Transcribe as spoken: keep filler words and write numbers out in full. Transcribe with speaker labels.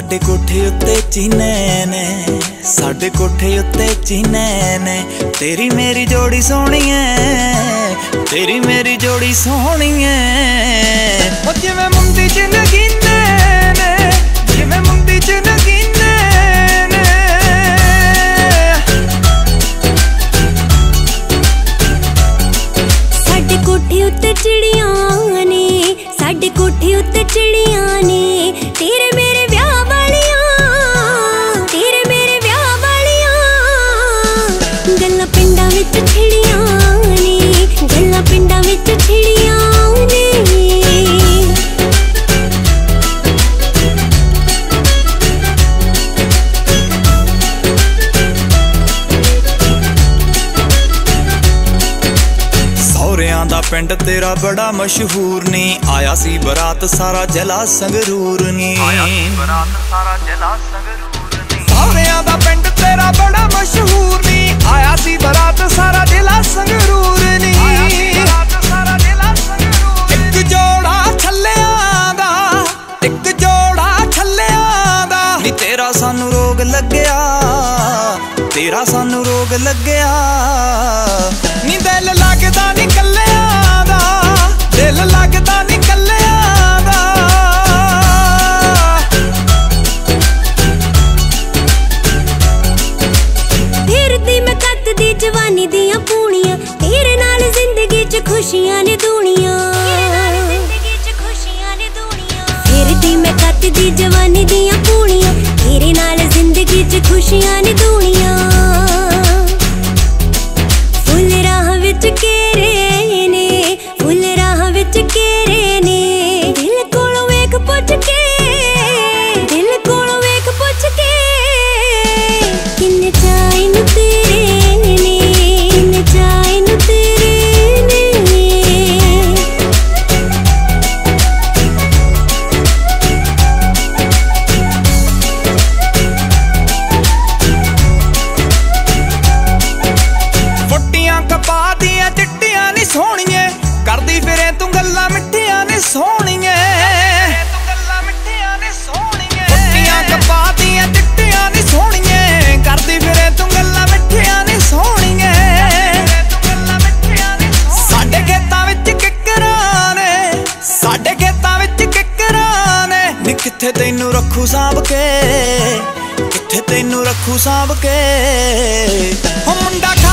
Speaker 1: साडे कोठे उत्ते चीने ने, साडे कोठे उत्ते चीने ने। तेरी मेरी जोड़ी सोहनी है, तेरी मेरी जोड़ी सोहनी है। ओ जिवें मुंदी च नगीने ने, जिवें मुंदी च नगीने ने।
Speaker 2: साडे कोठे उत्ते चिड़ियां ने, साडे कोठे उत्ते चिड़ियां ने। तेरे मेरे ब्याह वालियां, तेरे मेरे ब्याह वालियां। गल्लां पिंडां विच छिड़ियां ने, गल्लां पिंडां विच छिड़ियां ने।
Speaker 1: दा पिंड तेरा बड़ा मशहूर नी, आया सी बरात सारा जला संगरूर नी। बरात सारा जला संगरूर नी। सौरियां दा पिंड तेरा बड़ा मशहूर नी, आया सी बरात सारा जिला संगरूर नी। एक जोड़ा छल्लियां दा, एक जोड़ा छल्लियां दा। नी तेरा सानू रोग लग्या, तेरा सानू रोग लग्या। नी दिल लगदा नी कल्लियां दा, दिल लगदा नी कल्लियां दा।
Speaker 2: फिरदी मैं कतदी जवानी दियां पूनियां, तेरे नाल जिंदगी च खुशियां ने दुनिया। फिरदी मैं कतदी जवानी दियां पूनियां, तेरे नाल जिंदगी च खुशियां ने दुनिया। फुल राह विच केरे ने, फुल राह विच केरे ने। दिल कोलों वेख पुछ के, दिल कोलों वेख पुछ के। किन्ने चाहे नू तेरे ने, किन्ने चाहे नू तेरे ने।
Speaker 1: फुट्टियां कपा दियां चिट्टियां नी सोहणिए, करदी फिरे तू गल्लां मिठियां नी सोहणिए। फुट्टियां कपा दियां चिट्टियां नी सोहणिए, करदी फिरे तू गल्लां मिठियां नी सोहणिए। साडे खेतां विच किकरां ने, साडे खेतां विच किकरां ने। नी कित्थे तैनू रखू सांभ के, कित्थे तैनू रखू सांभ के। ओ मुंडा